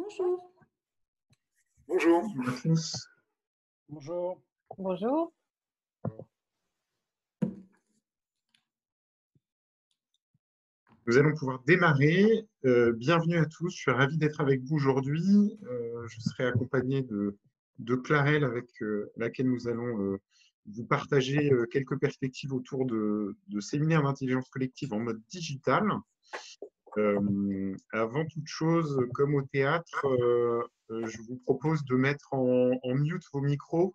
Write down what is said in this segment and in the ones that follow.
Bonjour. Bonjour à tous. Bonjour. Bonjour. Nous allons pouvoir démarrer. Bienvenue à tous. Je suis ravi d'être avec vous aujourd'hui. Je serai accompagné de Clarelle avec laquelle nous allons vous partager quelques perspectives autour de séminaires d'intelligence collective en mode digital. Avant toute chose, comme au théâtre, je vous propose de mettre en mute vos micros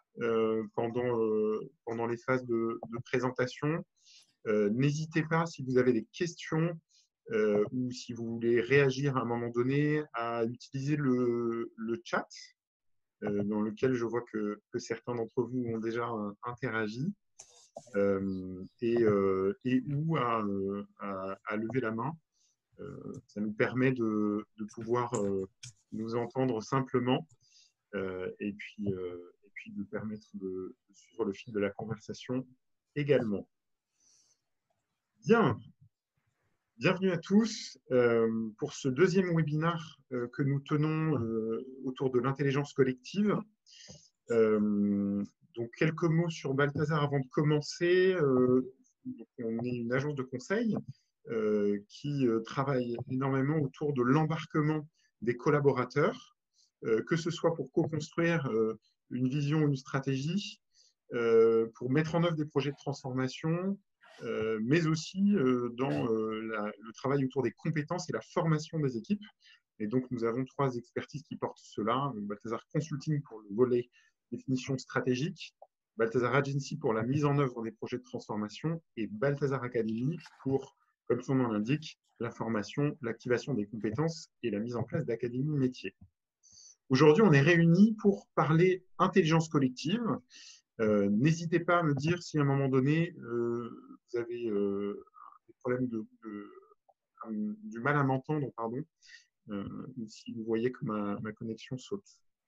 pendant les phases de présentation. N'hésitez pas, si vous avez des questions ou si vous voulez réagir à un moment donné, à utiliser le chat dans lequel je vois que certains d'entre vous ont déjà interagi et ou à lever la main. Ça nous permet de pouvoir nous entendre simplement et puis de permettre de suivre le fil de la conversation également. Bien, bienvenue à tous pour ce deuxième webinaire que nous tenons autour de l'intelligence collective. Donc, quelques mots sur Balthazar avant de commencer. On est une agence de conseil qui travaille énormément autour de l'embarquement des collaborateurs, que ce soit pour co-construire une vision ou une stratégie, pour mettre en œuvre des projets de transformation, mais aussi dans le travail autour des compétences et la formation des équipes. Et donc, nous avons trois expertises qui portent cela. Balthazar Consulting pour le volet définition stratégique, Balthazar Agency pour la mise en œuvre des projets de transformation et Balthazar Academy pour, comme son nom l'indique, la formation, l'activation des compétences et la mise en place d'académies métiers. Aujourd'hui, on est réunis pour parler intelligence collective. N'hésitez pas à me dire si à un moment donné, vous avez des problèmes du mal à m'entendre, pardon, si vous voyez que ma connexion saute.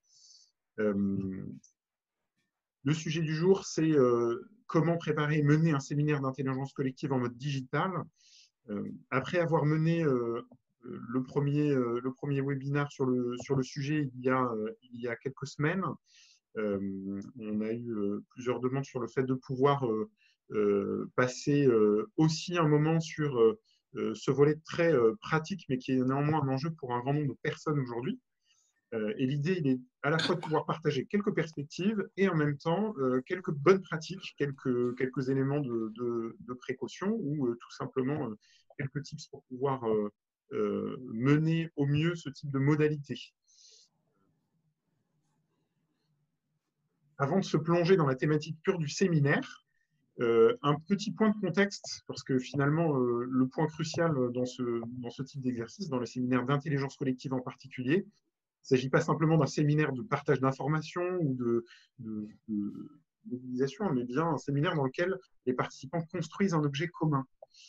Le sujet du jour, c'est comment préparer et mener un séminaire d'intelligence collective en mode digital. Après avoir mené le premier webinaire sur le sujet il y a quelques semaines, on a eu plusieurs demandes sur le fait de pouvoir passer aussi un moment sur ce volet très pratique, mais qui est néanmoins un enjeu pour un grand nombre de personnes aujourd'hui. Et l'idée, il est à la fois de pouvoir partager quelques perspectives et en même temps quelques bonnes pratiques, quelques éléments de précaution ou tout simplement quelques tips pour pouvoir mener au mieux ce type de modalité. Avant de se plonger dans la thématique pure du séminaire, un petit point de contexte, parce que finalement, le point crucial dans ce type d'exercice, dans le séminaire d'intelligence collective en particulier, il ne s'agit pas simplement d'un séminaire de partage d'informations ou de mobilisation, mais bien un séminaire dans lequel les participants construisent un objet commun.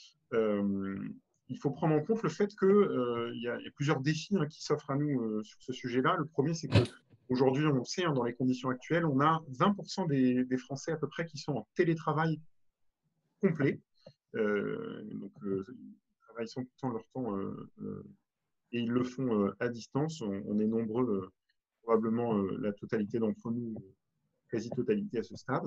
Il faut prendre en compte le fait qu'il y a plusieurs défis qui s'offrent à nous sur ce sujet-là. Le premier, c'est qu'aujourd'hui, on sait, dans les conditions actuelles, on a 20% des Français à peu près qui sont en télétravail complet. Donc, ils travaillent 100% de leur temps et ils le font à distance. On est nombreux, probablement la totalité d'entre nous, quasi-totalité à ce stade.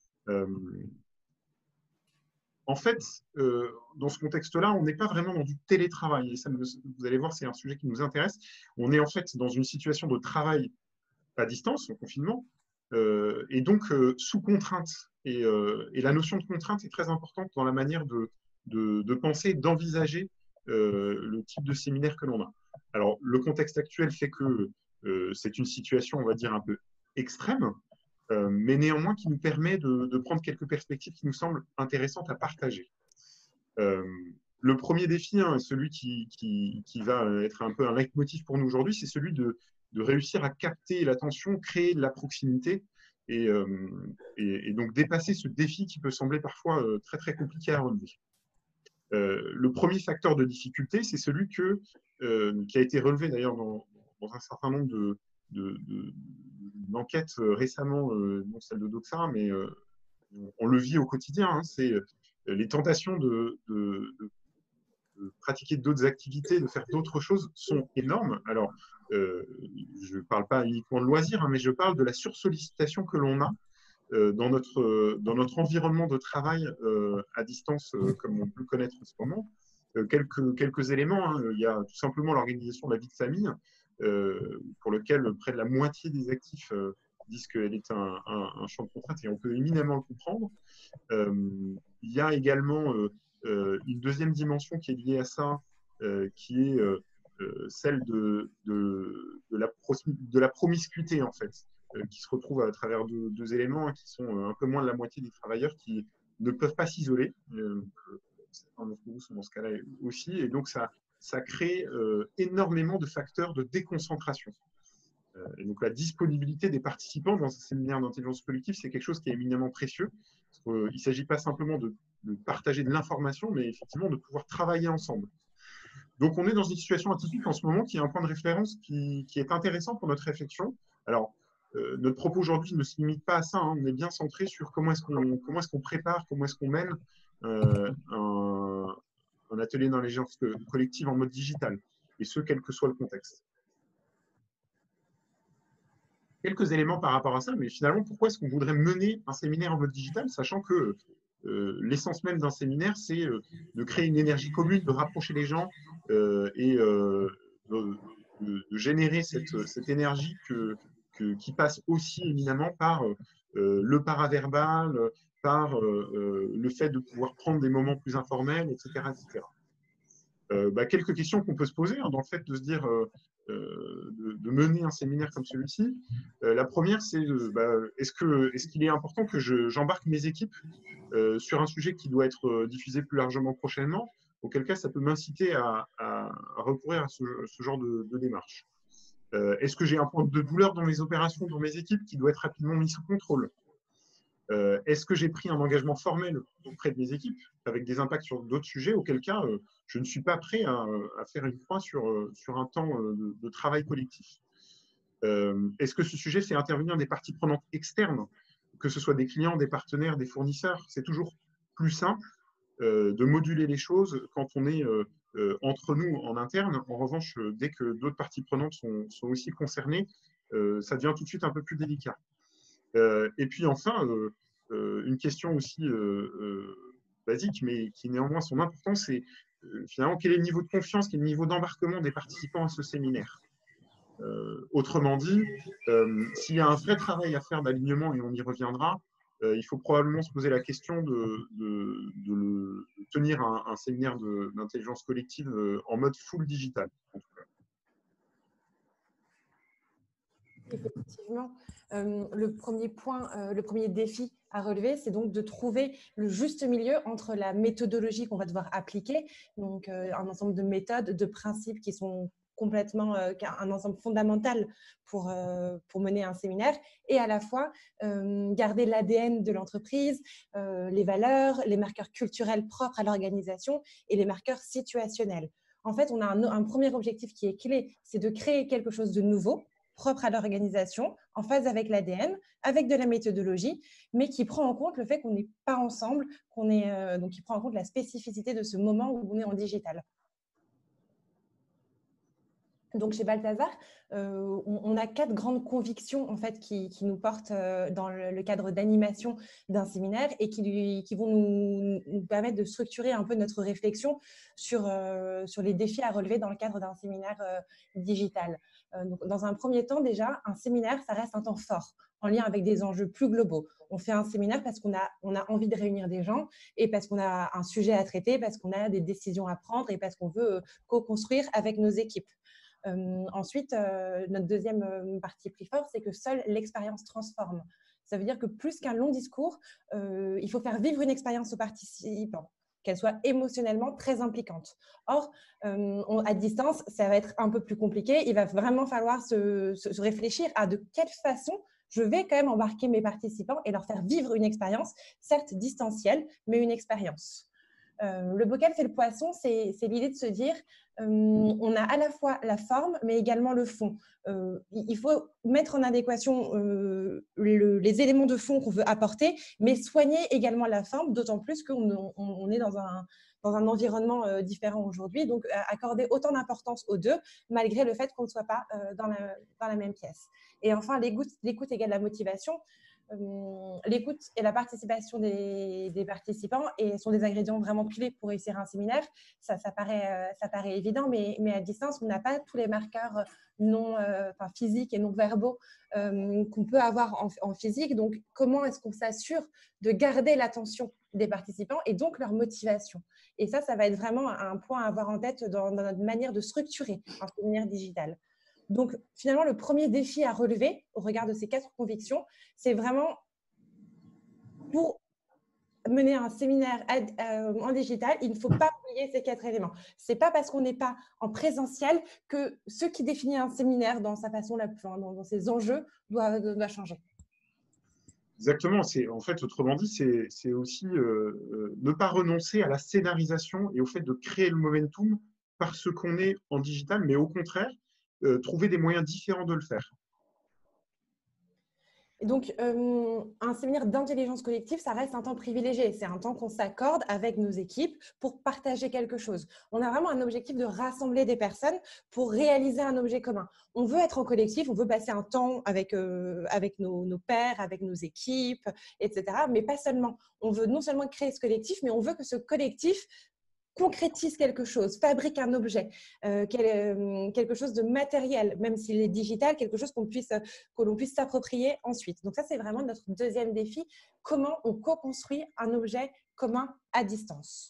En fait, dans ce contexte-là, on n'est pas vraiment dans du télétravail. Et ça, vous allez voir, c'est un sujet qui nous intéresse. On est en fait dans une situation de travail à distance, en confinement, et donc sous contrainte. Et la notion de contrainte est très importante dans la manière de penser, d'envisager le type de séminaire que l'on a. Alors, le contexte actuel fait que c'est une situation, on va dire, un peu extrême, mais néanmoins qui nous permet de prendre quelques perspectives qui nous semblent intéressantes à partager. Le premier défi, celui qui va être un peu un leitmotiv pour nous aujourd'hui, c'est celui de réussir à capter l'attention, créer de la proximité et donc dépasser ce défi qui peut sembler parfois très, très compliqué à relever. Le premier facteur de difficulté, c'est celui qui a été relevé d'ailleurs dans un certain nombre d'enquêtes récemment, non celle de Doxa, mais on le vit au quotidien, c'est les tentations de de pratiquer d'autres activités, de faire d'autres choses sont énormes. Alors, je ne parle pas uniquement de loisirs, hein, mais je parle de la sursollicitation que l'on a dans notre environnement de travail à distance, comme on peut le connaître en ce moment. Quelques éléments, hein. Il y a tout simplement l'organisation de la vie de famille, pour lequel près de la moitié des actifs disent qu'elle est un champ de contrainte, et on peut éminemment le comprendre. Il y a également une deuxième dimension qui est liée à ça, qui est celle de la promiscuité, en fait, qui se retrouve à travers deux éléments, hein, qui sont un peu moins de la moitié des travailleurs qui ne peuvent pas s'isoler. Certains d'entre vous sont dans ce cas-là aussi, et donc ça crée énormément de facteurs de déconcentration. Et donc la disponibilité des participants dans un séminaire d'intelligence collective, c'est quelque chose qui est éminemment précieux. Il ne s'agit pas simplement de partager de l'information, mais effectivement de pouvoir travailler ensemble. Donc on est dans une situation atypique en ce moment qui est un point de référence qui est intéressant pour notre réflexion. Alors, notre propos aujourd'hui ne se limite pas à ça, hein. On est bien centré sur comment est-ce qu'on prépare, comment est-ce qu'on mène un atelier d'intelligence collective en mode digital, et ce, quel que soit le contexte. Quelques éléments par rapport à ça, mais finalement, pourquoi est-ce qu'on voudrait mener un séminaire en mode digital, sachant que l'essence même d'un séminaire, c'est de créer une énergie commune, de rapprocher les gens et de générer cette énergie qui passe aussi éminemment par le paraverbal, par le fait de pouvoir prendre des moments plus informels, etc. etc. Quelques questions qu'on peut se poser, hein, dans le fait de se dire de mener un séminaire comme celui-ci. La première, c'est est-ce qu'il est important que j'embarque mes équipes sur un sujet qui doit être diffusé plus largement prochainement, auquel cas ça peut m'inciter à recourir à ce genre de démarche. Est-ce que j'ai un point de douleur dans mes opérations, dans mes équipes, qui doit être rapidement mis sous contrôle? Est-ce que j'ai pris un engagement formel auprès de mes équipes avec des impacts sur d'autres sujets, auquel cas je ne suis pas prêt à faire une croix sur un temps de travail collectif? Est-ce que ce sujet fait intervenir des parties prenantes externes, que ce soit des clients, des partenaires, des fournisseurs? C'est toujours plus simple de moduler les choses quand on est entre nous en interne. En revanche, dès que d'autres parties prenantes sont aussi concernées, ça devient tout de suite un peu plus délicat. Et puis enfin, une question aussi basique, mais qui néanmoins son importance, c'est finalement quel est le niveau de confiance, quel est le niveau d'embarquement des participants à ce séminaire. Autrement dit, s'il y a un vrai travail à faire d'alignement, et on y reviendra, il faut probablement se poser la question de tenir un séminaire d'intelligence collective en mode full digital, en tout cas. Effectivement, le premier point, le premier défi à relever, c'est donc de trouver le juste milieu entre la méthodologie qu'on va devoir appliquer, donc un ensemble de méthodes, de principes qui sont complètement un ensemble fondamental pour mener un séminaire, et à la fois garder l'ADN de l'entreprise, les valeurs, les marqueurs culturels propres à l'organisation et les marqueurs situationnels. En fait, on a un premier objectif qui est clé, c'est de créer quelque chose de nouveau, propre à l'organisation, en phase avec l'ADN, avec de la méthodologie, mais qui prend en compte le fait qu'on n'est pas ensemble, donc qui prend en compte la spécificité de ce moment où on est en digital. Donc, chez Balthazar, on a 4 grandes convictions en fait, qui nous portent dans le cadre d'animation d'un séminaire et qui vont nous permettre de structurer un peu notre réflexion sur les défis à relever dans le cadre d'un séminaire digital. Donc, dans un premier temps, déjà, un séminaire, ça reste un temps fort, en lien avec des enjeux plus globaux. On fait un séminaire parce qu'on a envie de réunir des gens et parce qu'on a un sujet à traiter, parce qu'on a des décisions à prendre et parce qu'on veut co-construire avec nos équipes. Ensuite, notre deuxième parti pris fort, c'est que seule l'expérience transforme. Ça veut dire que plus qu'un long discours, il faut faire vivre une expérience aux participants, qu'elle soit émotionnellement très impliquante. Or, à distance, ça va être un peu plus compliqué. Il va vraiment falloir se réfléchir à de quelle façon je vais quand même embarquer mes participants et leur faire vivre une expérience, certes distancielle, mais une expérience. Le bocal, c'est le poisson, c'est l'idée de se dire, on a à la fois la forme, mais également le fond. Il faut mettre en adéquation les éléments de fond qu'on veut apporter, mais soigner également la forme, d'autant plus qu'on est dans un environnement différent aujourd'hui. Donc, accorder autant d'importance aux deux, malgré le fait qu'on ne soit pas dans la même pièce. Et enfin, l'écoute égale la motivation. L'écoute et la participation des participants sont des ingrédients vraiment clés pour réussir un séminaire. Ça paraît évident, mais à distance, on n'a pas tous les marqueurs physiques et non verbaux qu'on peut avoir en physique. Donc, comment est-ce qu'on s'assure de garder l'attention des participants et donc leur motivation? Et ça va être vraiment un point à avoir en tête dans notre manière de structurer un séminaire digital. Donc, finalement, le premier défi à relever au regard de ces 4 convictions, c'est vraiment pour mener un séminaire en digital, il ne faut pas oublier ces 4 éléments. Ce n'est pas parce qu'on n'est pas en présentiel que ce qui définit un séminaire dans sa façon, dans ses enjeux, doit changer. Exactement. En fait, autrement dit, c'est aussi ne pas renoncer à la scénarisation et au fait de créer le momentum parce qu'on est en digital, mais au contraire, trouver des moyens différents de le faire. Et donc, un séminaire d'intelligence collective, ça reste un temps privilégié. C'est un temps qu'on s'accorde avec nos équipes pour partager quelque chose. On a vraiment un objectif de rassembler des personnes pour réaliser un objet commun. On veut être en collectif, on veut passer un temps avec nos pairs, avec nos équipes, etc. Mais pas seulement. On veut non seulement créer ce collectif, mais on veut que ce collectif concrétise quelque chose, fabrique un objet, quelque chose de matériel, même s'il est digital, quelque chose que l'on puisse s'approprier ensuite. Donc ça, c'est vraiment notre deuxième défi. Comment on co-construit un objet commun à distance?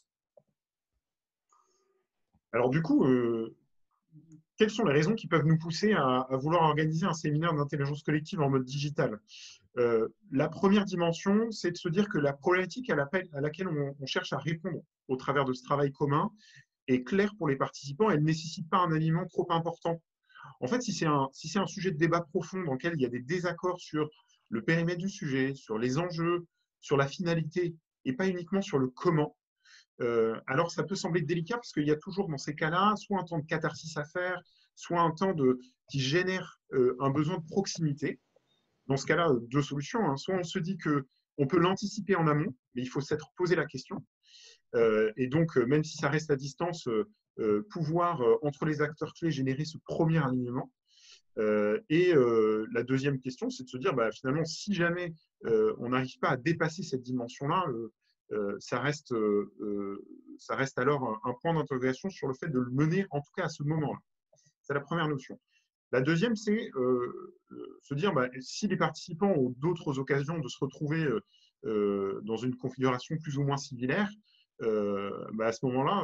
Alors du coup, quelles sont les raisons qui peuvent nous pousser à vouloir organiser un séminaire d'intelligence collective en mode digital? La première dimension, c'est de se dire que la problématique à laquelle on cherche à répondre au travers de ce travail commun est claire pour les participants. Elle ne nécessite pas un alignement trop important. En fait, si c'est un sujet de débat profond dans lequel il y a des désaccords sur le périmètre du sujet, sur les enjeux, sur la finalité, et pas uniquement sur le comment, alors ça peut sembler délicat parce qu'il y a toujours dans ces cas-là soit un temps de catharsis à faire, soit un temps qui génère un besoin de proximité. Dans ce cas-là, 2 solutions. Hein. Soit on se dit qu'on peut l'anticiper en amont, mais il faut s'être posé la question. Et donc, même si ça reste à distance, pouvoir, entre les acteurs clés, générer ce premier alignement. Et la deuxième question, c'est de se dire, finalement, si jamais on n'arrive pas à dépasser cette dimension-là, ça reste alors un point d'interrogation sur le fait de le mener, en tout cas à ce moment-là. C'est la première notion. La deuxième, c'est se dire, si les participants ont d'autres occasions de se retrouver dans une configuration plus ou moins similaire, à ce moment-là,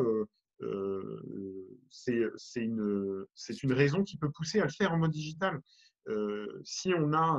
c'est une raison qui peut pousser à le faire en mode digital. Si on a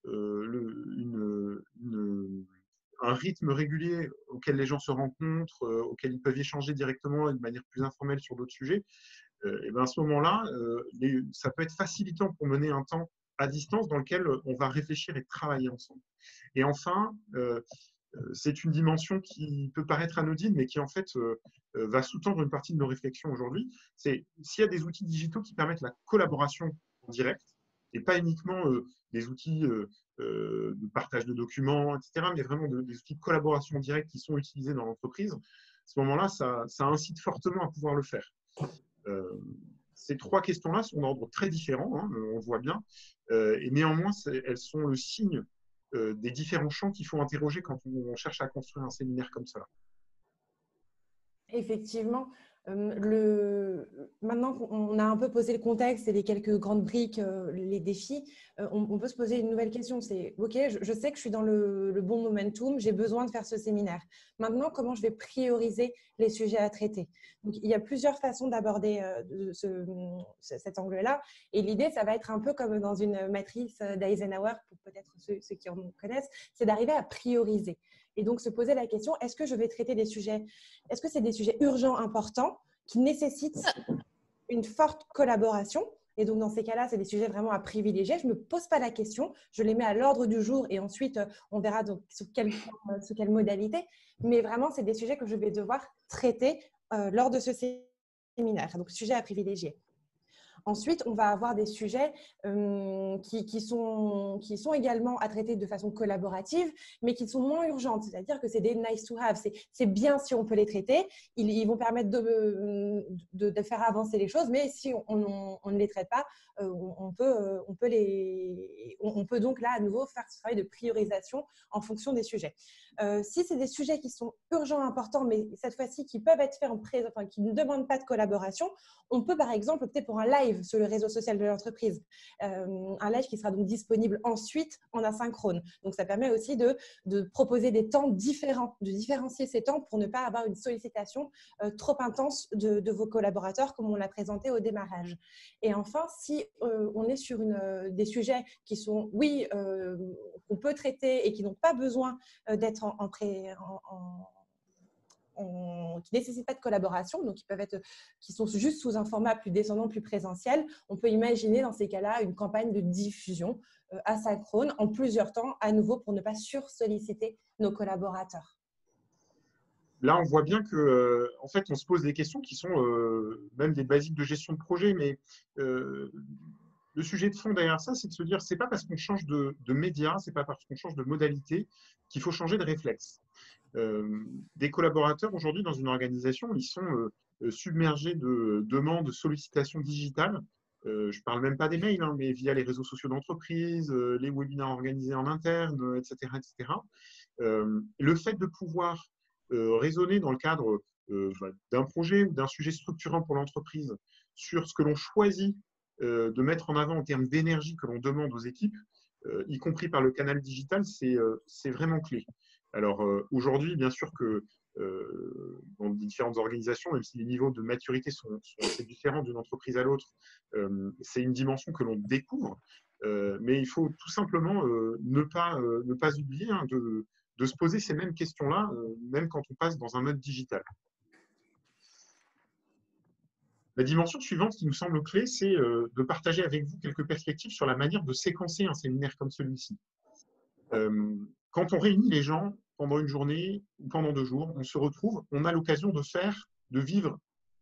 un rythme régulier auquel les gens se rencontrent, auquel ils peuvent échanger directement de manière plus informelle sur d'autres sujets, et à ce moment-là, ça peut être facilitant pour mener un temps à distance dans lequel on va réfléchir et travailler ensemble. Et enfin, c'est une dimension qui peut paraître anodine, mais qui en fait va sous-tendre une partie de nos réflexions aujourd'hui. C'est s'il y a des outils digitaux qui permettent la collaboration en direct, et pas uniquement des outils de partage de documents, etc., mais vraiment des outils de collaboration en direct qui sont utilisés dans l'entreprise, à ce moment-là, ça incite fortement à pouvoir le faire. Ces 3 questions-là sont d'ordre très différent, hein, on le voit bien, et néanmoins, elles sont le signe des différents champs qu'il faut interroger quand on cherche à construire un séminaire comme ça. Effectivement. Maintenant qu'on a un peu posé le contexte et les quelques grandes briques, les défis, on peut se poser une nouvelle question. C'est OK, je sais que je suis dans le bon momentum, j'ai besoin de faire ce séminaire. Maintenant, comment je vais prioriser les sujets à traiter? Donc, il y a plusieurs façons d'aborder cet angle-là. Et l'idée, ça va être un peu comme dans une matrice d'Eisenhower, pour peut-être ceux qui en connaissent, c'est d'arriver à prioriser. Et donc, se poser la question, est-ce que je vais traiter des sujets, est-ce que c'est des sujets urgents, importants, qui nécessitent une forte collaboration, Et donc, dans ces cas-là, c'est des sujets vraiment à privilégier. Je ne me pose pas la question, je les mets à l'ordre du jour et ensuite, on verra donc sous quelle modalité. Mais vraiment, c'est des sujets que je vais devoir traiter lors de ce séminaire. Donc, sujet à privilégier. Ensuite, on va avoir des sujets qui sont également à traiter de façon collaborative, mais qui sont moins urgentes. C'est-à-dire que c'est des nice to have. C'est bien si on peut les traiter. Ils vont permettre de faire avancer les choses, mais si on ne les traite pas, on peut donc là à nouveau faire ce travail de priorisation en fonction des sujets. Si c'est des sujets qui sont urgents, importants, mais cette fois-ci qui peuvent être faits qui ne demandent pas de collaboration, on peut par exemple opter pour un live sur le réseau social de l'entreprise. Un live qui sera donc disponible ensuite en asynchrone. Donc, ça permet aussi de proposer des temps différents, de différencier ces temps pour ne pas avoir une sollicitation trop intense de vos collaborateurs comme on l'a présenté au démarrage. Et enfin, si on est sur des sujets qui sont, qu'on peut traiter et qui n'ont pas besoin d'être qui ne nécessitent pas de collaboration, donc qui sont juste sous un format plus descendant, plus présentiel, on peut imaginer dans ces cas-là une campagne de diffusion asynchrone en plusieurs temps, à nouveau pour ne pas sursolliciter nos collaborateurs. Là, on voit bien que, en fait, on se pose des questions qui sont même des basiques de gestion de projet, mais le sujet de fond derrière ça, c'est de se dire, c'est pas parce qu'on change de média, c'est pas parce qu'on change de modalité qu'il faut changer de réflexe. Des collaborateurs aujourd'hui dans une organisation, ils sont submergés de demandes, de sollicitations digitales. Je ne parle même pas des mails, hein, mais via les réseaux sociaux d'entreprise, les webinaires organisés en interne, etc., etc. Le fait de pouvoir raisonner dans le cadre d'un projet ou d'un sujet structurant pour l'entreprise sur ce que l'on choisit de mettre en avant en termes d'énergie que l'on demande aux équipes, y compris par le canal digital, c'est vraiment clé. Alors aujourd'hui, bien sûr que dans différentes organisations, même si les niveaux de maturité sont assez différents d'une entreprise à l'autre, c'est une dimension que l'on découvre, mais il faut tout simplement ne pas oublier hein, de se poser ces mêmes questions-là, même quand on passe dans un mode digital. La dimension suivante qui nous semble clé, c'est de partager avec vous quelques perspectives sur la manière de séquencer un séminaire comme celui-ci. Quand on réunit les gens pendant une journée ou pendant 2 jours, on se retrouve, on a l'occasion de vivre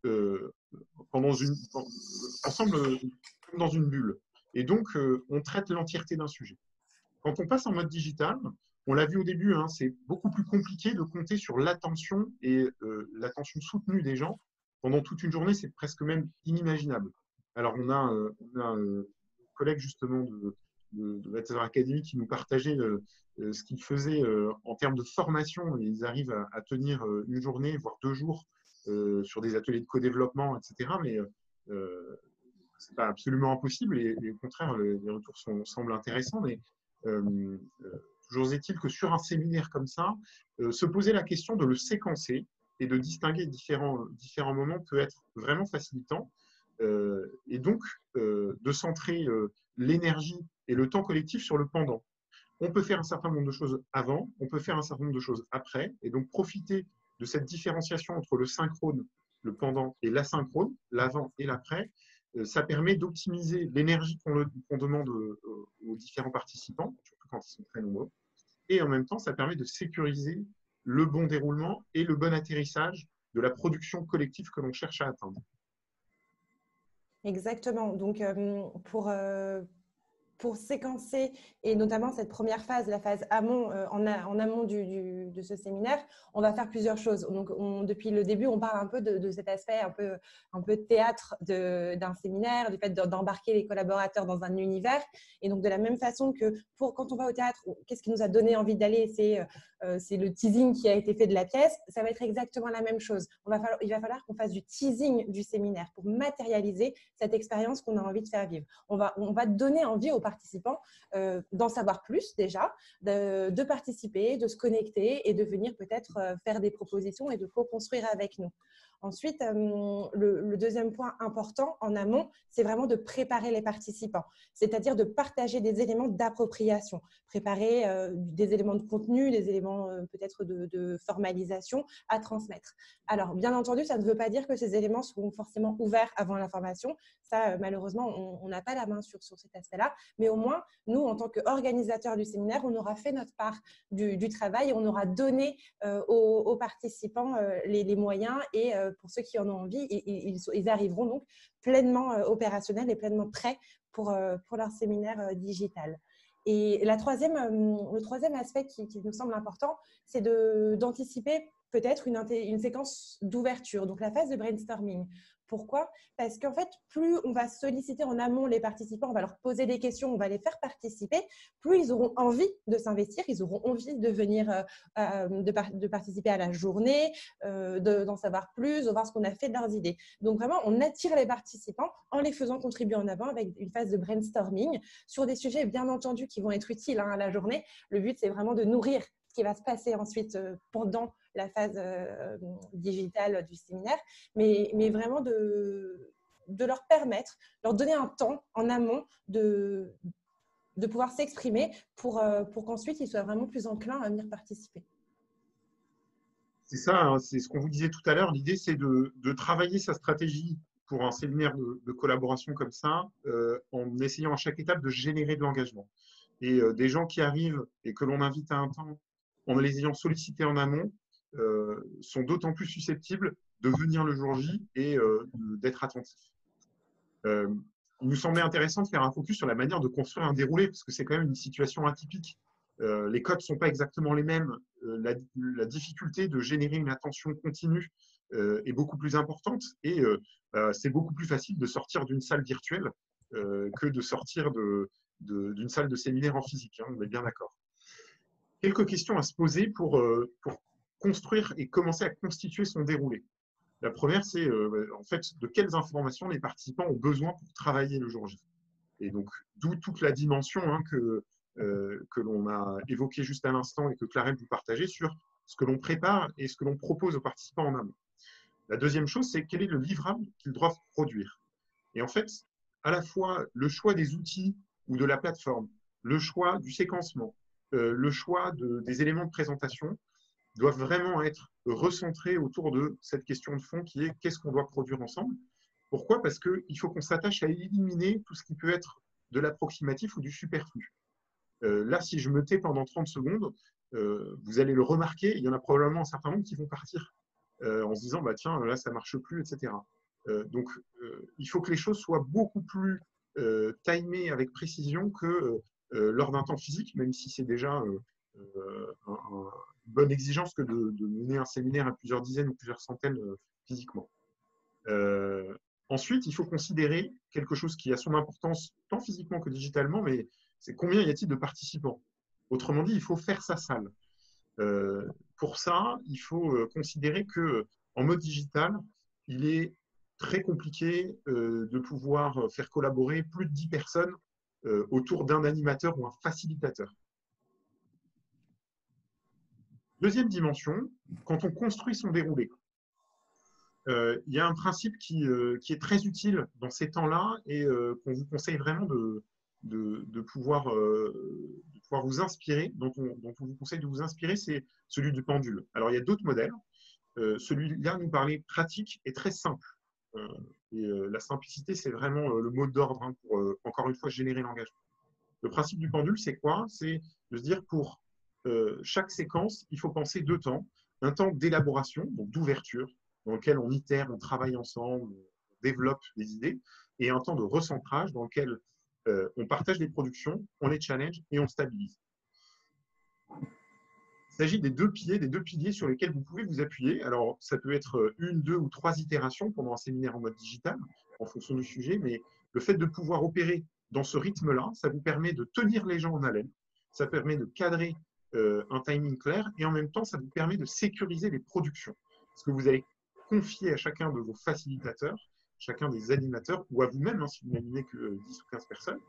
ensemble comme dans une bulle. Et donc, on traite l'entièreté d'un sujet. Quand on passe en mode digital, on l'a vu au début, hein, c'est beaucoup plus compliqué de compter sur l'attention et l'attention soutenue des gens. Pendant toute une journée, c'est presque même inimaginable. Alors, on a un collègue justement de Balthazar Academy qui nous partageait ce qu'ils faisaient en termes de formation. Et ils arrivent à tenir une journée, voire 2 jours sur des ateliers de co-développement, etc. Mais ce n'est pas absolument impossible et au contraire, les retours semblent intéressants. Mais toujours est-il que sur un séminaire comme ça, se poser la question de le séquencer et de distinguer différents moments peut être vraiment facilitant. Et donc, de centrer l'énergie et le temps collectif sur le pendant. On peut faire un certain nombre de choses avant, on peut faire un certain nombre de choses après, et donc profiter de cette différenciation entre le synchrone, le pendant et l'asynchrone, l'avant et l'après. Ça permet d'optimiser l'énergie qu'on demande aux différents participants, surtout quand ils sont très nombreux, et en même temps, ça permet de sécuriser le bon déroulement et le bon atterrissage de la production collective que l'on cherche à atteindre. Exactement. Donc, pour séquencer, et notamment cette première phase, la phase amont, en amont de ce séminaire, on va faire plusieurs choses. Donc, depuis le début, on parle un peu de cet aspect un peu théâtre d'un séminaire, du fait d'embarquer les collaborateurs dans un univers. Et donc, de la même façon que quand on va au théâtre, qu'est-ce qui nous a donné envie d'aller? C'est le teasing qui a été fait de la pièce. Ça va être exactement la même chose. Il va falloir qu'on fasse du teasing du séminaire pour matérialiser cette expérience qu'on a envie de faire vivre. On va donner envie aux participants d'en savoir plus déjà, de participer, de se connecter et de venir peut-être faire des propositions et de co-construire avec nous. Ensuite, le deuxième point important en amont, c'est vraiment de préparer les participants, c'est-à-dire de partager des éléments d'appropriation, préparer des éléments de contenu, des éléments éléments peut-être de formalisation à transmettre. Alors, bien entendu, ça ne veut pas dire que ces éléments seront forcément ouverts avant la formation. Ça, malheureusement, on n'a pas la main sur cet aspect-là. Mais au moins, nous, en tant qu'organisateurs du séminaire, on aura fait notre part du travail et on aura donné aux participants les moyens. Et pour ceux qui en ont envie, ils arriveront donc pleinement opérationnels et pleinement prêts pour leur séminaire digital. Et le troisième aspect qui nous semble important, c'est d'anticiper peut-être une séquence d'ouverture, donc la phase de brainstorming. Pourquoi? Parce qu'en fait, plus on va solliciter en amont les participants, on va leur poser des questions, on va les faire participer, plus ils auront envie de s'investir, ils auront envie de venir, de participer à la journée, d'en savoir plus, de voir ce qu'on a fait de leurs idées. Donc vraiment, on attire les participants en les faisant contribuer en avant avec une phase de brainstorming sur des sujets bien entendu qui vont être utiles à la journée. Le but, c'est vraiment de nourrir ce qui va se passer ensuite pendant la phase digitale du séminaire, mais vraiment de leur permettre, leur donner un temps en amont de pouvoir s'exprimer pour qu'ensuite ils soient vraiment plus enclins à venir participer. C'est ça, hein, c'est ce qu'on vous disait tout à l'heure. L'idée, c'est de travailler sa stratégie pour un séminaire de collaboration comme ça, en essayant à chaque étape de générer de l'engagement. Et des gens qui arrivent et que l'on invite à un temps, en les ayant sollicités en amont, sont d'autant plus susceptibles de venir le jour J et d'être attentifs. Il nous semblait intéressant de faire un focus sur la manière de construire un déroulé, parce que c'est quand même une situation atypique. Les codes ne sont pas exactement les mêmes. La difficulté de générer une attention continue est beaucoup plus importante et c'est beaucoup plus facile de sortir d'une salle virtuelle que de sortir d'une salle de séminaire en physique. Hein, on est bien d'accord. Quelques questions à se poser pour construire et commencer à constituer son déroulé. La première, c'est en fait de quelles informations les participants ont besoin pour travailler le jour J. Et donc, d'où toute la dimension que l'on a évoquée juste à l'instant et que Clarelle vous partageait sur ce que l'on prépare et ce que l'on propose aux participants en amont. La deuxième chose, c'est quel est le livrable qu'ils doivent produire. Et en fait, à la fois le choix des outils ou de la plateforme, le choix du séquencement, le choix des éléments de présentation doivent vraiment être recentrés autour de cette question de fond qui est qu'est-ce qu'on doit produire ensemble. Pourquoi? Parce qu'il faut qu'on s'attache à éliminer tout ce qui peut être de l'approximatif ou du superflu. Là, si je me tais pendant 30 secondes, vous allez le remarquer, il y en a probablement un certain nombre qui vont partir en se disant, bah, tiens, là, ça ne marche plus, etc. Donc, il faut que les choses soient beaucoup plus timées avec précision que lors d'un temps physique, même si c'est déjà une bonne exigence que de mener un séminaire à plusieurs dizaines ou plusieurs centaines physiquement. Ensuite, il faut considérer quelque chose qui a son importance tant physiquement que digitalement, mais c'est combien y a-t-il de participants? Autrement dit, il faut faire sa salle. Pour ça, il faut considérer qu'en mode digital, il est très compliqué de pouvoir faire collaborer plus de 10 personnes autour d'un animateur ou un facilitateur. Deuxième dimension, quand on construit son déroulé, il y a un principe qui est très utile dans ces temps-là et qu'on vous conseille vraiment de pouvoir vous inspirer, dont on vous conseille de vous inspirer, c'est celui du pendule. Alors, il y a d'autres modèles. Celui-là nous parlait pratique et très simple. La simplicité, c'est vraiment le mot d'ordre hein, pour, encore une fois, générer l'engagement. Le principe du pendule, c'est quoi? C'est de se dire pour chaque séquence, il faut penser 2 temps. Un temps d'élaboration, donc d'ouverture, dans lequel on itère, on travaille ensemble, on développe des idées, et un temps de recentrage dans lequel on partage les productions, on les challenge et on stabilise. Il s'agit des 2 piliers sur lesquels vous pouvez vous appuyer. Alors, ça peut être 1, 2 ou 3 itérations pendant un séminaire en mode digital, en fonction du sujet, mais le fait de pouvoir opérer dans ce rythme-là, ça vous permet de tenir les gens en haleine, ça permet de cadrer un timing clair, et en même temps, ça vous permet de sécuriser les productions. Parce que vous allez confier à chacun de vos facilitateurs, chacun des animateurs, ou à vous-même, hein, si vous n'animez que 10 ou 15 personnes,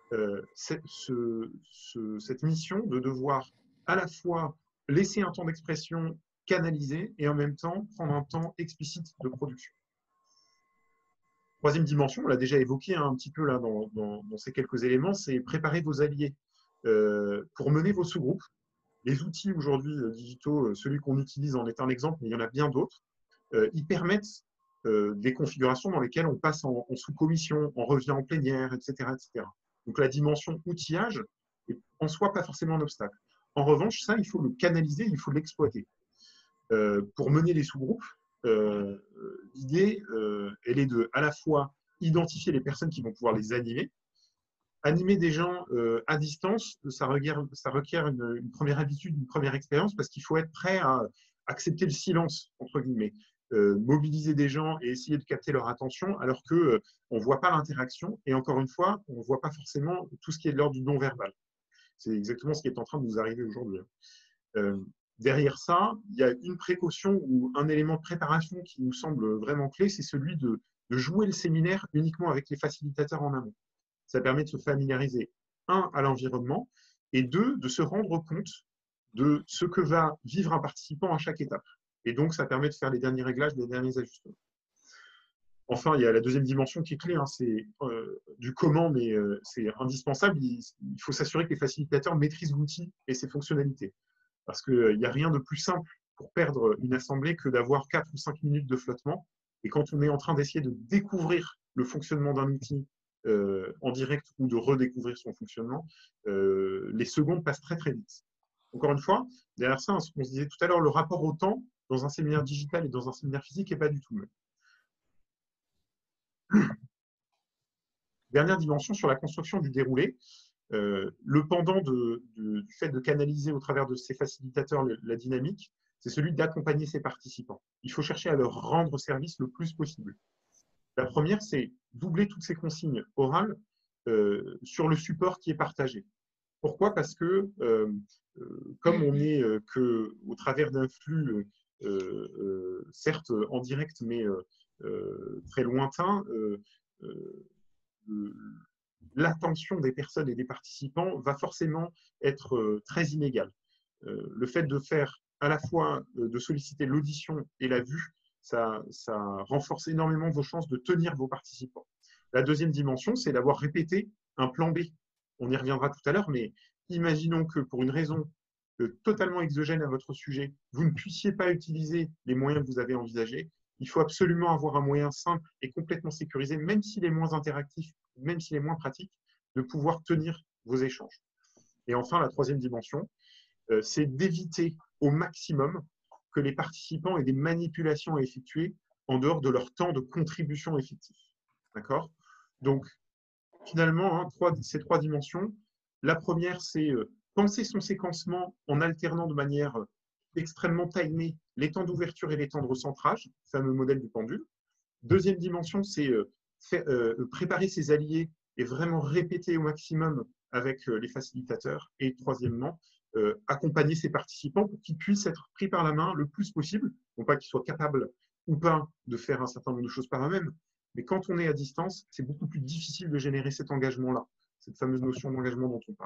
cette mission de devoir à la fois laisser un temps d'expression canalisé et en même temps prendre un temps explicite de production. Troisième dimension, on l'a déjà évoqué un petit peu là dans ces quelques éléments, c'est préparer vos alliés pour mener vos sous-groupes. Les outils aujourd'hui digitaux, celui qu'on utilise en est un exemple, mais il y en a bien d'autres, ils permettent des configurations dans lesquelles on passe en sous-commission, on revient en plénière, etc., etc. Donc la dimension outillage est en soi pas forcément un obstacle. En revanche, ça, il faut le canaliser, il faut l'exploiter. Pour mener les sous-groupes, l'idée, elle est de à la fois identifier les personnes qui vont pouvoir les animer. Animer des gens à distance, ça requiert une première habitude, une première expérience, parce qu'il faut être prêt à accepter le silence, entre guillemets. Mobiliser des gens et essayer de capter leur attention, alors qu'on ne voit pas l'interaction. Et encore une fois, on ne voit pas forcément tout ce qui est de l'ordre du non-verbal. C'est exactement ce qui est en train de nous arriver aujourd'hui. Derrière ça, il y a une précaution ou un élément de préparation qui nous semble vraiment clé, c'est celui de jouer le séminaire uniquement avec les facilitateurs en amont. Ça permet de se familiariser, un, à l'environnement, et deux, de se rendre compte de ce que va vivre un participant à chaque étape. Et donc, ça permet de faire les derniers réglages, les derniers ajustements. Enfin, il y a la deuxième dimension qui est clé, hein, c'est du comment, mais c'est indispensable. Il faut s'assurer que les facilitateurs maîtrisent l'outil et ses fonctionnalités. Parce qu'il n'y a rien de plus simple pour perdre une assemblée que d'avoir 4 ou 5 minutes de flottement. Et quand on est en train d'essayer de découvrir le fonctionnement d'un outil en direct ou de redécouvrir son fonctionnement, les secondes passent très très vite. Encore une fois, derrière ça, ce qu'on se disait tout à l'heure, le rapport au temps dans un séminaire digital et dans un séminaire physique n'est pas du tout le même. Dernière dimension sur la construction du déroulé. Le pendant du fait de canaliser au travers de ces facilitateurs la dynamique, c'est celui d'accompagner ses participants. Il faut chercher à leur rendre service le plus possible. La première, c'est doubler toutes ces consignes orales sur le support qui est partagé. Pourquoi? Parce que comme on n'est qu'au travers d'un flux, certes en direct, mais très lointain, l'attention des personnes et des participants va forcément être très inégale. Le fait de faire à la fois de solliciter l'audition et la vue, ça renforce énormément vos chances de tenir vos participants. La deuxième dimension, c'est d'avoir répété un plan B. On y reviendra tout à l'heure, mais imaginons que pour une raison totalement exogène à votre sujet, vous ne puissiez pas utiliser les moyens que vous avez envisagés. Il faut absolument avoir un moyen simple et complètement sécurisé, même s'il est moins interactif, même s'il est moins pratique, de pouvoir tenir vos échanges. Et enfin, la troisième dimension, c'est d'éviter au maximum que les participants aient des manipulations à effectuer en dehors de leur temps de contribution effectif. D'accord? Donc, finalement, hein, ces trois dimensions. La première, c'est penser son séquencement en alternant de manière extrêmement timée les temps d'ouverture et les temps de recentrage, fameux modèle du pendule. Deuxième dimension, c'est préparer ses alliés et vraiment répéter au maximum avec les facilitateurs. Et troisièmement, accompagner ses participants pour qu'ils puissent être pris par la main le plus possible, non pas qu'ils soient capables ou pas de faire un certain nombre de choses par eux-mêmes, mais quand on est à distance, c'est beaucoup plus difficile de générer cet engagement-là, cette fameuse notion d'engagement dont on parle.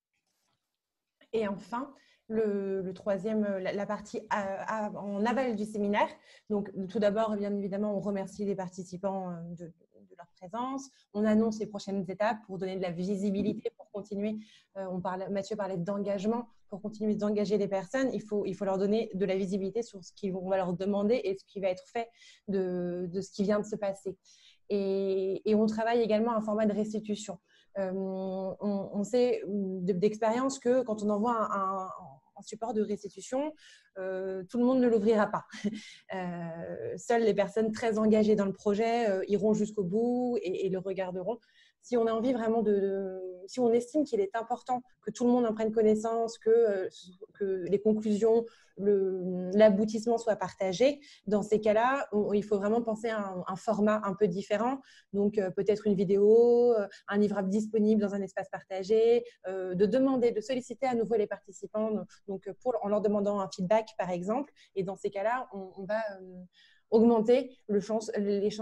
Et enfin, le troisième, la partie en aval du séminaire. Donc, tout d'abord, bien évidemment, on remercie les participants de leur présence. On annonce les prochaines étapes pour donner de la visibilité, pour continuer. Mathieu parlait d'engagement. Pour continuer d'engager les personnes, il faut leur donner de la visibilité sur ce qu'on va leur demander et ce qui va être fait de ce qui vient de se passer. Et on travaille également un format de restitution. On sait d'expérience que quand on envoie un support de restitution, tout le monde ne l'ouvrira pas. Seules les personnes très engagées dans le projet iront jusqu'au bout et le regarderont. Si on a envie vraiment si on estime qu'il est important que tout le monde en prenne connaissance, que les conclusions, l'aboutissement soient partagés, dans ces cas-là, il faut vraiment penser à un format un peu différent. Donc, peut-être une vidéo, un livrable disponible dans un espace partagé, de solliciter à nouveau les participants donc en leur demandant un feedback, par exemple. Et dans ces cas-là, on va augmenter les chances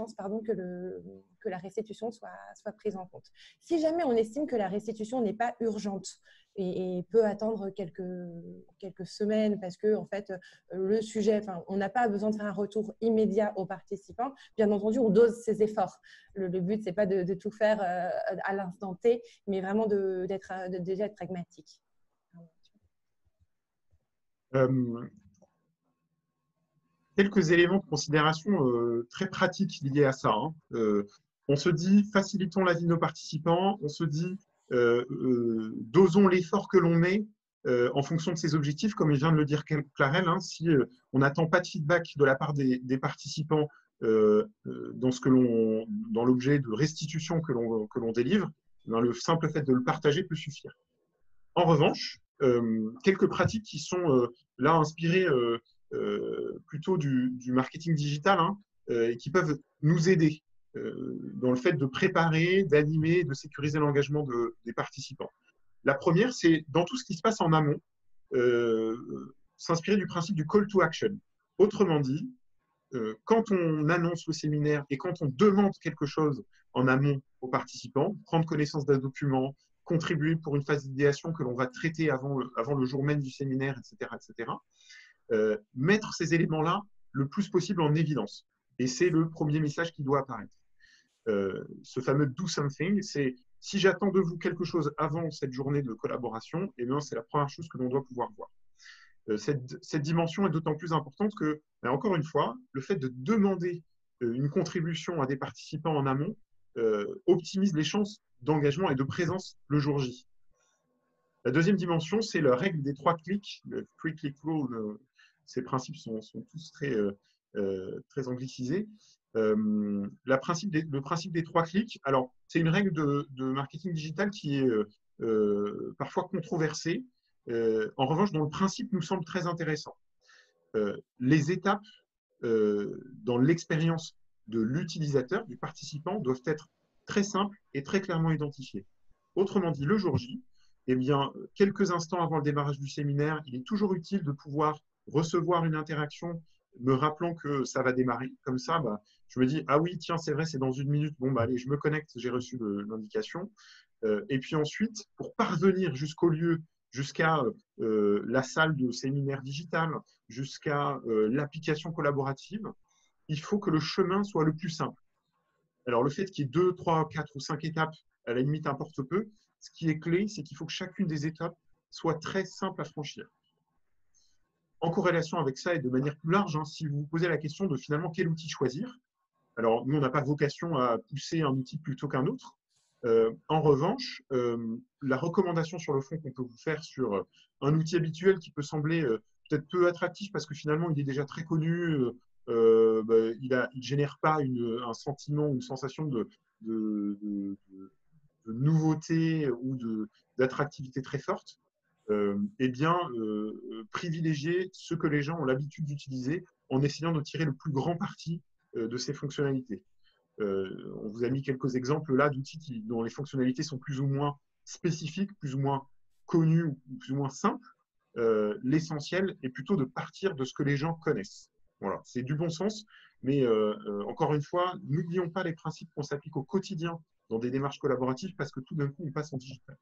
que la restitution soit prise en compte. Si jamais on estime que la restitution n'est pas urgente et peut attendre quelques semaines parce que en fait, le sujet, on n'a pas besoin de faire un retour immédiat aux participants, bien entendu, on dose ses efforts. Le but, ce n'est pas de tout faire à l'instant T, mais vraiment déjà être pragmatique. Euh, Quelques éléments de considération très pratiques liés à ça, hein. On se dit, facilitons la vie de nos participants, on se dit, dosons l'effort que l'on met en fonction de ses objectifs, comme vient de le dire Clarel, hein. Si on n'attend pas de feedback de la part des participants dans l'objet de restitution que l'on délivre, ben, le simple fait de le partager peut suffire. En revanche, quelques pratiques qui sont là inspirées plutôt du marketing digital, hein, et qui peuvent nous aider dans le fait de préparer, d'animer, de sécuriser l'engagement des participants. La première, c'est dans tout ce qui se passe en amont, s'inspirer du principe du call to action. Autrement dit, quand on annonce le séminaire et quand on demande quelque chose en amont aux participants, prendre connaissance d'un document, contribuer pour une phase d'idéation que l'on va traiter avant le jour même du séminaire, etc., mettre ces éléments-là le plus possible en évidence. Et c'est le premier message qui doit apparaître. Ce fameux do something, c'est si j'attends de vous quelque chose avant cette journée de collaboration, eh bien, c'est la première chose que l'on doit pouvoir voir. Cette dimension est d'autant plus importante que, encore une fois, le fait de demander une contribution à des participants en amont optimise les chances d'engagement et de présence le jour J. La deuxième dimension, c'est la règle des 3 clics, le 3-click rule. Ces principes sont tous très anglicisés. Le principe des 3 clics, alors c'est une règle de marketing digital qui est parfois controversée. En revanche, dont le principe nous semble très intéressant. Les étapes dans l'expérience de l'utilisateur, du participant, doivent être très simples et très clairement identifiées. Autrement dit, le jour J, eh bien, quelques instants avant le démarrage du séminaire, il est toujours utile de pouvoir recevoir une interaction me rappelant que ça va démarrer. Comme ça, bah, je me dis, ah oui, tiens, c'est vrai, c'est dans 1 minute. Bon, bah, allez, je me connecte, j'ai reçu l'indication. Et puis ensuite, pour parvenir jusqu'au lieu, jusqu'à la salle de séminaire digital, jusqu'à l'application collaborative, il faut que le chemin soit le plus simple. Alors, le fait qu'il y ait 2, 3, 4 ou 5 étapes, à la limite, importe peu. Ce qui est clé, c'est qu'il faut que chacune des étapes soit très simple à franchir. En corrélation avec ça et de manière plus large, hein, si vous vous posez la question de finalement quel outil choisir, alors nous, on n'a pas vocation à pousser un outil plutôt qu'un autre. En revanche, la recommandation sur le fond qu'on peut vous faire sur un outil habituel qui peut sembler peut-être peu attractif parce que finalement, il est déjà très connu, il ne génère pas un sentiment, une sensation de nouveauté ou d'attractivité très forte. Eh bien, privilégier ce que les gens ont l'habitude d'utiliser en essayant de tirer le plus grand parti de ces fonctionnalités. On vous a mis quelques exemples là d'outils dont les fonctionnalités sont plus ou moins spécifiques, plus ou moins connues ou plus ou moins simples. L'essentiel est plutôt de partir de ce que les gens connaissent. Voilà, c'est du bon sens, mais encore une fois, n'oublions pas les principes qu'on s'applique au quotidien dans des démarches collaboratives parce que tout d'un coup, on passe en digital.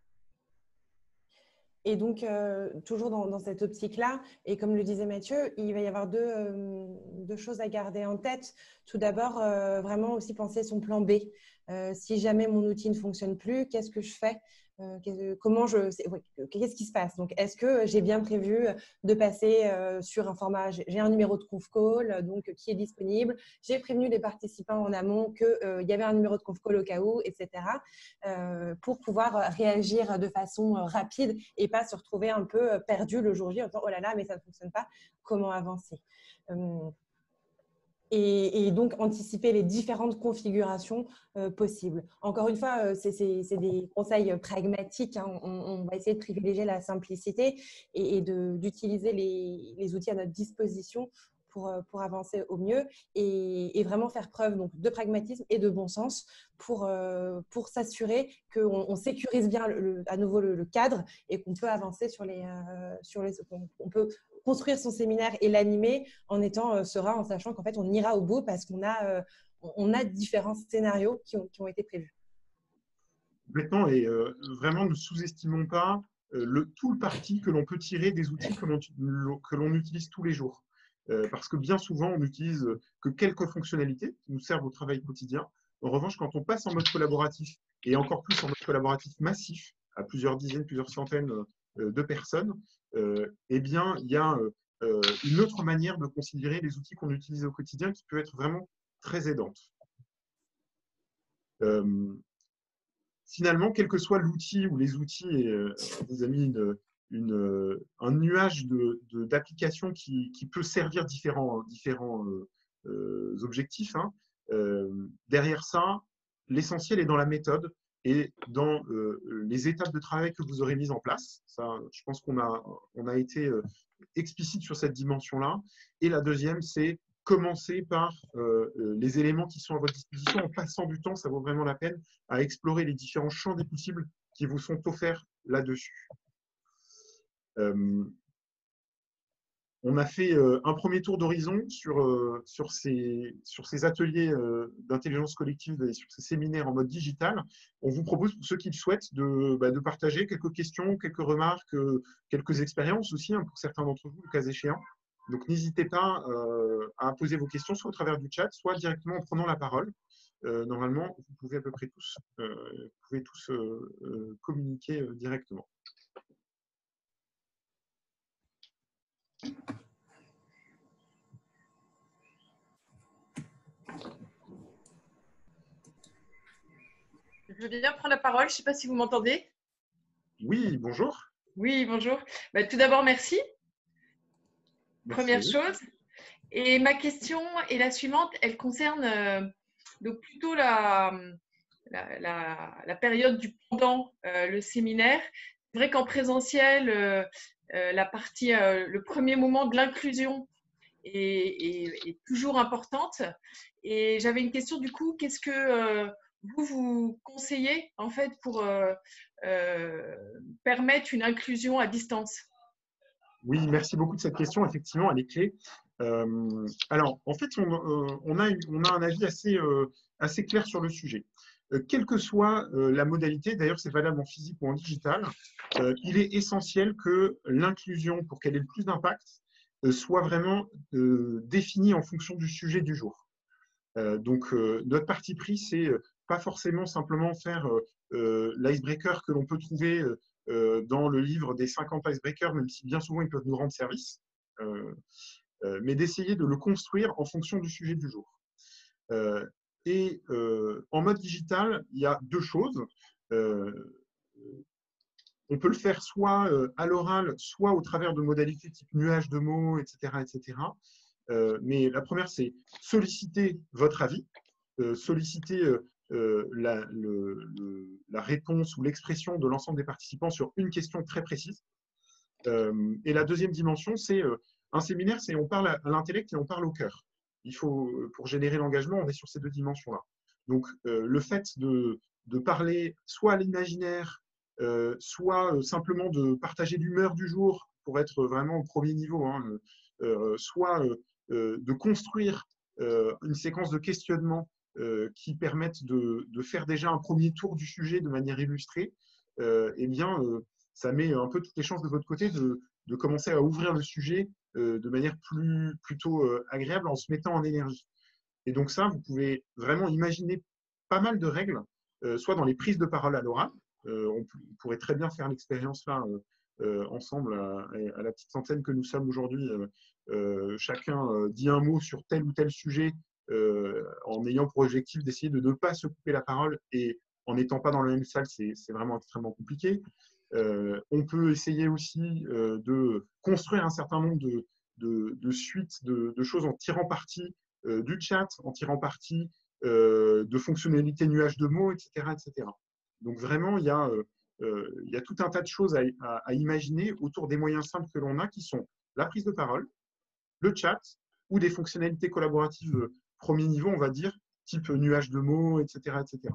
Et donc, toujours dans cette optique-là, et comme le disait Mathieu, il va y avoir deux choses à garder en tête. Tout d'abord, vraiment aussi penser son plan B. Si jamais mon outil ne fonctionne plus, qu'est-ce que je fais ? Qu'est-ce qui se passe? Donc, est-ce que j'ai bien prévu de passer sur un format, j'ai un numéro de conf call donc, qui est disponible, j'ai prévenu les participants en amont qu'il y avait un numéro de conf call au cas où, etc. Pour pouvoir réagir de façon rapide et pas se retrouver un peu perdu le jour J en disant oh là là, mais ça ne fonctionne pas, comment avancer? Et donc anticiper les différentes configurations possibles. Encore une fois, c'est des conseils pragmatiques, hein. On va essayer de privilégier la simplicité et d'utiliser les outils à notre disposition pour avancer au mieux et vraiment faire preuve donc, de pragmatisme et de bon sens pour s'assurer qu'on sécurise bien à nouveau le cadre et qu'on peut avancer on peut construire son séminaire et l'animer en étant serein, en sachant qu'en fait, on ira au bout parce qu'on a différents scénarios qui ont été prévus. Maintenant, et vraiment, ne sous-estimons pas tout le parti que l'on peut tirer des outils que l'on utilise tous les jours. Parce que bien souvent, on n'utilise que quelques fonctionnalités qui nous servent au travail quotidien. En revanche, quand on passe en mode collaboratif, et encore plus en mode collaboratif massif, à plusieurs dizaines, plusieurs centaines de personnes, eh bien, il y a une autre manière de considérer les outils qu'on utilise au quotidien qui peut être vraiment très aidante. Finalement, quel que soit l'outil ou les outils, et on vous a mis un nuage d'applications qui peut servir différents objectifs. Hein. Derrière ça, l'essentiel est dans la méthode et dans les étapes de travail que vous aurez mises en place. Ça, je pense qu'on a été explicite sur cette dimension-là. Et la deuxième, c'est commencer par les éléments qui sont à votre disposition en passant du temps, ça vaut vraiment la peine, à explorer les différents champs des possibles qui vous sont offerts là-dessus. On a fait un premier tour d'horizon sur ces ateliers d'intelligence collective et sur ces séminaires en mode digital. On vous propose, pour ceux qui le souhaitent, de partager quelques questions, quelques remarques, quelques expériences aussi, hein, pour certains d'entre vous, le cas échéant. Donc, n'hésitez pas à poser vos questions, soit au travers du chat, soit directement en prenant la parole. Normalement, vous pouvez à peu près tous, communiquer directement. Je veux bien prendre la parole. Je ne sais pas si vous m'entendez. Oui, bonjour. Oui, bonjour. Tout d'abord, merci. Première chose. Et ma question est la suivante. Elle concerne donc plutôt la période du pendant le séminaire. C'est vrai qu'en présentiel, la partie, le premier moment de l'inclusion est toujours importante. Et j'avais une question du coup, qu'est-ce que vous conseillez en fait pour permettre une inclusion à distance? Oui, merci beaucoup de cette question. Effectivement, elle est clé. Alors, en fait, on a un avis assez clair sur le sujet. Quelle que soit la modalité, d'ailleurs c'est valable en physique ou en digital, il est essentiel que l'inclusion, pour qu'elle ait le plus d'impact, soit vraiment définie en fonction du sujet du jour. Donc, notre parti pris, c'est pas forcément simplement faire l'icebreaker que l'on peut trouver dans le livre des 50 icebreakers, même si bien souvent ils peuvent nous rendre service, mais d'essayer de le construire en fonction du sujet du jour. Et en mode digital, il y a deux choses. On peut le faire soit à l'oral, soit au travers de modalités type nuage de mots, etc. etc. Mais la première, c'est solliciter votre avis, solliciter la réponse ou l'expression de l'ensemble des participants sur une question très précise. Et la deuxième dimension, c'est un séminaire, c'est on parle à l'intellect et on parle au cœur. Il faut, pour générer l'engagement, on est sur ces deux dimensions-là. Donc, le fait de parler soit à l'imaginaire, soit simplement de partager l'humeur du jour pour être vraiment au premier niveau, hein, soit de construire une séquence de questionnement qui permettent de faire déjà un premier tour du sujet de manière illustrée, eh bien, ça met un peu toutes les chances de votre côté de commencer à ouvrir le sujet de manière plutôt agréable en se mettant en énergie. Et donc ça, vous pouvez vraiment imaginer pas mal de règles, soit dans les prises de parole à l'oral. On pourrait très bien faire l'expérience là ensemble à la petite centaine que nous sommes aujourd'hui. Chacun dit un mot sur tel ou tel sujet en ayant pour objectif d'essayer de ne pas se couper la parole, et en n'étant pas dans la même salle, c'est vraiment extrêmement compliqué. On peut essayer aussi de construire un certain nombre de suites de choses en tirant parti du chat, en tirant parti de fonctionnalités nuages de mots, etc. etc. Donc vraiment, il y a tout un tas de choses à imaginer autour des moyens simples que l'on a, qui sont la prise de parole, le chat, ou des fonctionnalités collaboratives premier niveau, on va dire, type nuage de mots, etc. etc.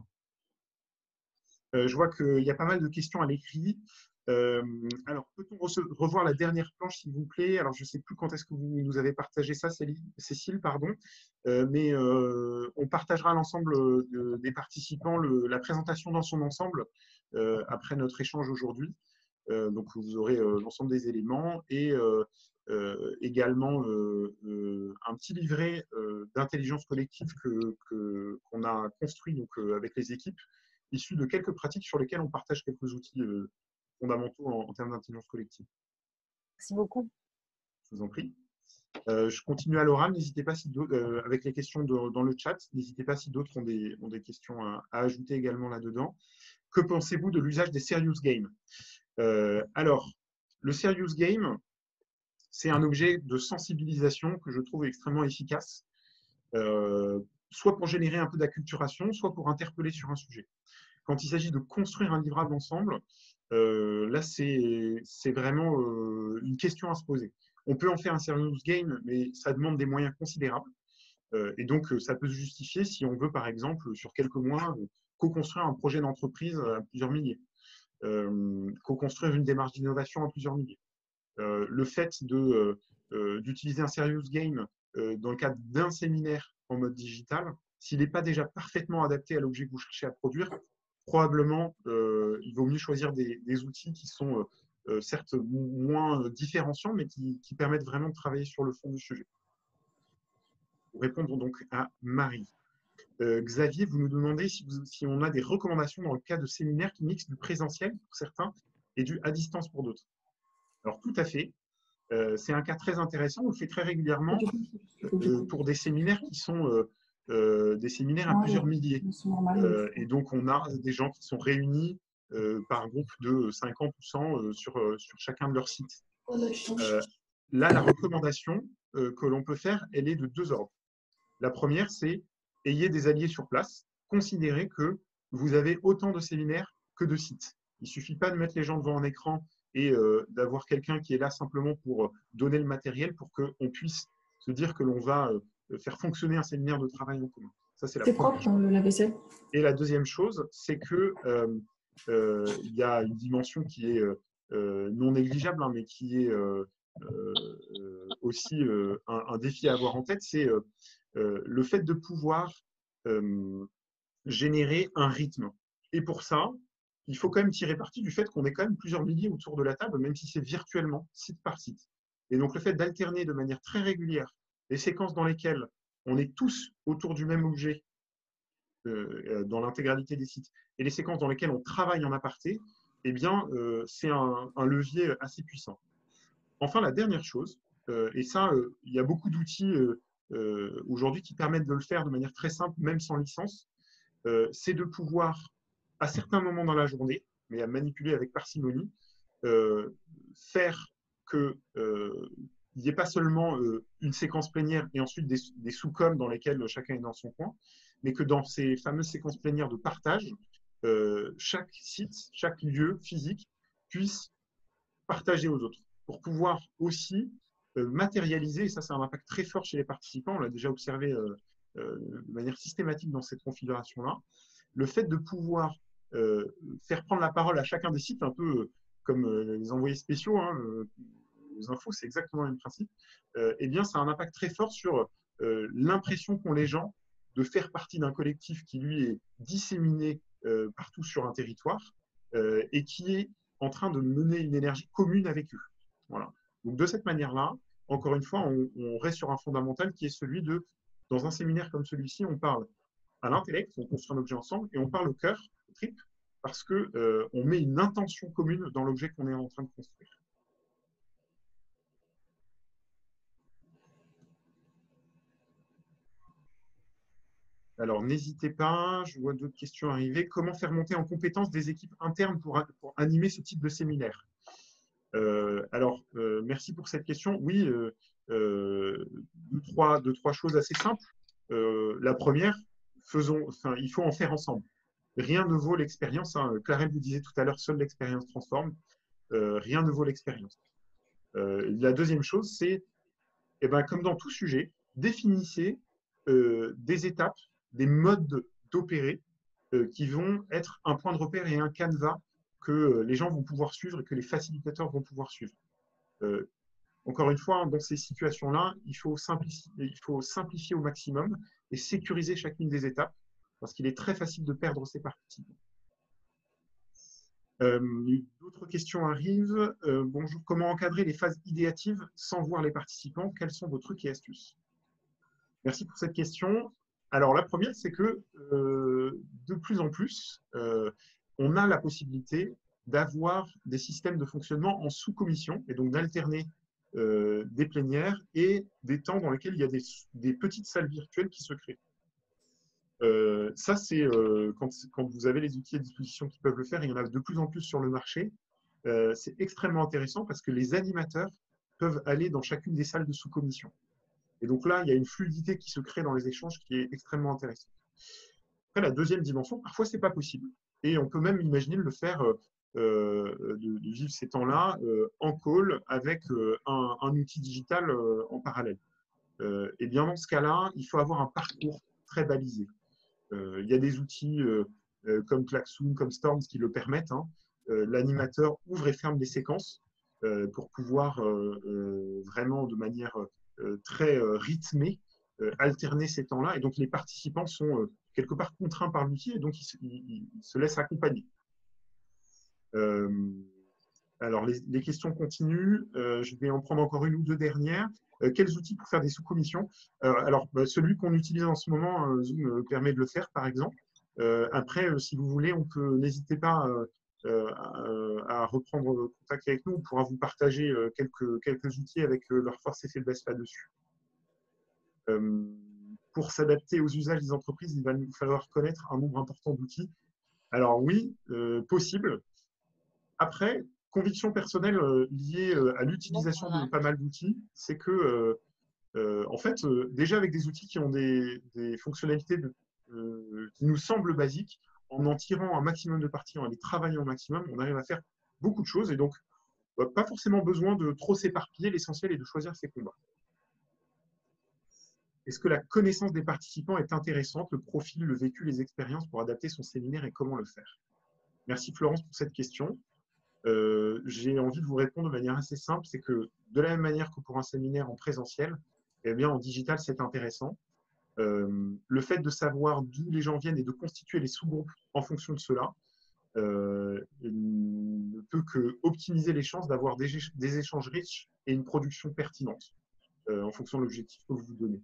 Je vois qu'il y a pas mal de questions à l'écrit. Alors, peut-on revoir la dernière planche, s'il vous plaît? Alors, je ne sais plus quand est-ce que vous nous avez partagé ça, Cécile, pardon. Mais on partagera à l'ensemble des participants la présentation dans son ensemble après notre échange aujourd'hui. Donc, vous aurez l'ensemble des éléments et également un petit livret d'intelligence collective qu'on a construit donc, avec les équipes, issu de quelques pratiques sur lesquelles on partage quelques outils fondamentaux en termes d'intelligence collective. Merci beaucoup. Je vous en prie. Je continue à l'oral. N'hésitez pas, avec les questions dans le chat, n'hésitez pas si d'autres ont des questions à ajouter également là-dedans. Que pensez-vous de l'usage des serious games? Alors, le serious game, c'est un objet de sensibilisation que je trouve extrêmement efficace, soit pour générer un peu d'acculturation, soit pour interpeller sur un sujet. Quand il s'agit de construire un livrable ensemble, là, c'est vraiment une question à se poser. On peut en faire un serious game, mais ça demande des moyens considérables. Et donc, ça peut se justifier si on veut, par exemple, sur quelques mois, co-construire un projet d'entreprise à plusieurs milliers, co-construire une démarche d'innovation à plusieurs milliers. Le fait d'utiliser un serious game dans le cadre d'un séminaire en mode digital, s'il n'est pas déjà parfaitement adapté à l'objet que vous cherchez à produire, probablement, il vaut mieux choisir des outils qui sont certes moins différenciants, mais qui permettent vraiment de travailler sur le fond du sujet. Pour répondre donc à Marie. Xavier, vous nous demandez si on a des recommandations dans le cas de séminaires qui mixent du présentiel pour certains et du à distance pour d'autres. Alors, tout à fait. C'est un cas très intéressant. On le fait très régulièrement pour des séminaires qui sont des séminaires à plusieurs milliers. Et donc, on a des gens qui sont réunis par groupe de 50 ou 100 sur chacun de leurs sites. Là, la recommandation que l'on peut faire, elle est de deux ordres. La première, c'est ayez des alliés sur place. Considérez que vous avez autant de séminaires que de sites. Il ne suffit pas de mettre les gens devant un écran et d'avoir quelqu'un qui est là simplement pour donner le matériel pour qu'on puisse se dire que l'on va faire fonctionner un séminaire de travail en commun. Ça, c'est la première propre, le lave-vaisselle. Et la deuxième chose, c'est que il y a une dimension qui est non négligeable, hein, mais qui est aussi un défi à avoir en tête, c'est le fait de pouvoir générer un rythme. Et pour ça, il faut quand même tirer parti du fait qu'on est quand même plusieurs milliers autour de la table, même si c'est virtuellement, site par site. Et donc, le fait d'alterner de manière très régulière les séquences dans lesquelles on est tous autour du même objet dans l'intégralité des sites et les séquences dans lesquelles on travaille en aparté, eh bien, c'est un levier assez puissant. Enfin, la dernière chose, et ça, il y a beaucoup d'outils aujourd'hui qui permettent de le faire de manière très simple, même sans licence, c'est de pouvoir, à certains moments dans la journée, mais à manipuler avec parcimonie, faire que il n'y ait pas seulement une séquence plénière et ensuite des sous-coms dans lesquels chacun est dans son coin, mais que dans ces fameuses séquences plénières de partage, chaque site, chaque lieu physique puisse partager aux autres pour pouvoir aussi matérialiser, et ça c'est un impact très fort chez les participants, on l'a déjà observé de manière systématique dans cette configuration-là, le fait de pouvoir faire prendre la parole à chacun des sites, un peu comme les envoyés spéciaux, hein, les infos, c'est exactement le même principe, eh bien ça a un impact très fort sur l'impression qu'ont les gens de faire partie d'un collectif qui lui est disséminé partout sur un territoire et qui est en train de mener une énergie commune avec eux. Voilà. Donc de cette manière-là, encore une fois, on reste sur un fondamental qui est celui de, dans un séminaire comme celui-ci, on parle à l'intellect, on construit un objet ensemble, et on parle au cœur, au trip, parce qu'on met une intention commune dans l'objet qu'on est en train de construire. Alors, n'hésitez pas, je vois d'autres questions arriver. Comment faire monter en compétence des équipes internes pour animer ce type de séminaire? Merci pour cette question. Oui, deux, trois choses assez simples. La première, il faut en faire ensemble. Rien ne vaut l'expérience. Hein. Clarelle vous disait tout à l'heure, seule l'expérience transforme. Rien ne vaut l'expérience. La deuxième chose, c'est, comme dans tout sujet, définissez des étapes, des modes d'opérer qui vont être un point de repère et un canevas que les gens vont pouvoir suivre et que les facilitateurs vont pouvoir suivre. Encore une fois, dans ces situations-là, il faut simplifier au maximum et sécuriser chacune des étapes parce qu'il est très facile de perdre ses participants. D'autres questions arrivent. Bonjour, comment encadrer les phases idéatives sans voir les participants? Quels sont vos trucs et astuces? Merci pour cette question. Alors, la première, c'est que de plus en plus, on a la possibilité d'avoir des systèmes de fonctionnement en sous-commission et donc d'alterner des plénières et des temps dans lesquels il y a des petites salles virtuelles qui se créent. Ça, c'est quand vous avez les outils à disposition qui peuvent le faire, il y en a de plus en plus sur le marché. C'est extrêmement intéressant parce que les animateurs peuvent aller dans chacune des salles de sous-commission. Et donc là, il y a une fluidité qui se crée dans les échanges qui est extrêmement intéressante. Après, la deuxième dimension, parfois, ce n'est pas possible. Et on peut même imaginer de le faire, de vivre ces temps-là en call avec un outil digital en parallèle. Et bien, dans ce cas-là, il faut avoir un parcours très balisé. Il y a des outils comme Klaxoon, comme Storms qui le permettent. Hein. L'animateur ouvre et ferme des séquences pour pouvoir vraiment de manière très rythmée alterner ces temps-là. Et donc, les participants sont quelque part contraints par l'outil et donc ils se laissent accompagner. Alors, les questions continuent. Je vais en prendre encore une ou deux dernières. Quels outils pour faire des sous-commissions? Alors, celui qu'on utilise en ce moment, Zoom permet de le faire, par exemple. Après, si vous voulez, n'hésitez pas à reprendre contact avec nous. On pourra vous partager quelques outils avec leur force et faiblesse là-dessus. Pour s'adapter aux usages des entreprises, il va nous falloir connaître un nombre important d'outils. Alors oui, possible. Après, conviction personnelle liée à l'utilisation de pas mal d'outils, c'est que, en fait, déjà avec des outils qui ont des fonctionnalités qui nous semblent basiques, en tirant un maximum de parties, en les travaillant au maximum, on arrive à faire beaucoup de choses et donc, pas forcément besoin de trop s'éparpiller. L'essentiel est de choisir ses combats. Est-ce que la connaissance des participants est intéressante, le profil, le vécu, les expériences pour adapter son séminaire et comment le faire? Merci Florence pour cette question. J'ai envie de vous répondre de manière assez simple, c'est que de la même manière que pour un séminaire en présentiel, eh bien en digital c'est intéressant. Le fait de savoir d'où les gens viennent et de constituer les sous-groupes en fonction de cela ne peut que optimiser les chances d'avoir des échanges riches et une production pertinente en fonction de l'objectif que vous vous donnez.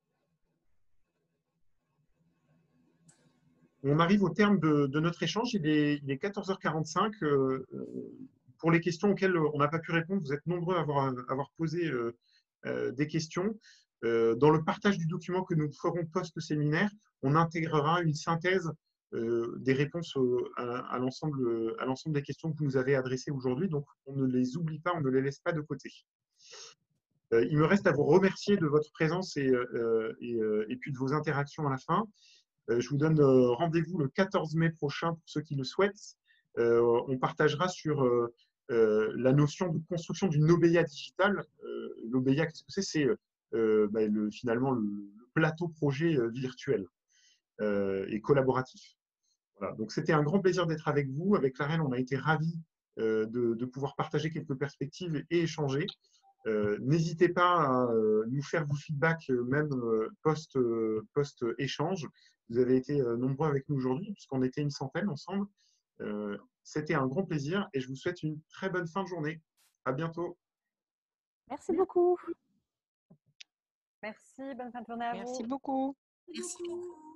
On arrive au terme de notre échange. Il est 14h45. Pour les questions auxquelles on n'a pas pu répondre, vous êtes nombreux à avoir posé des questions. Dans le partage du document que nous ferons post-séminaire, on intégrera une synthèse des réponses à l'ensemble des questions que vous nous avez adressées aujourd'hui. Donc, on ne les oublie pas, on ne les laisse pas de côté. Il me reste à vous remercier de votre présence et puis de vos interactions à la fin. Je vous donne rendez-vous le 14 mai prochain pour ceux qui le souhaitent. On partagera sur la notion de construction d'une OBEA digitale. L'OBEA, qu'est-ce que c'est? C'est finalement le plateau projet virtuel et collaboratif. Voilà. Donc, c'était un grand plaisir d'être avec vous. Avec Clarelle, on a été ravis de pouvoir partager quelques perspectives et échanger. N'hésitez pas à nous faire vos feedbacks, même post-échange. Vous avez été nombreux avec nous aujourd'hui, puisqu'on était une centaine ensemble. C'était un grand plaisir et je vous souhaite une très bonne fin de journée. À bientôt. Merci beaucoup. Merci, bonne fin de journée à vous. Merci beaucoup. Merci beaucoup.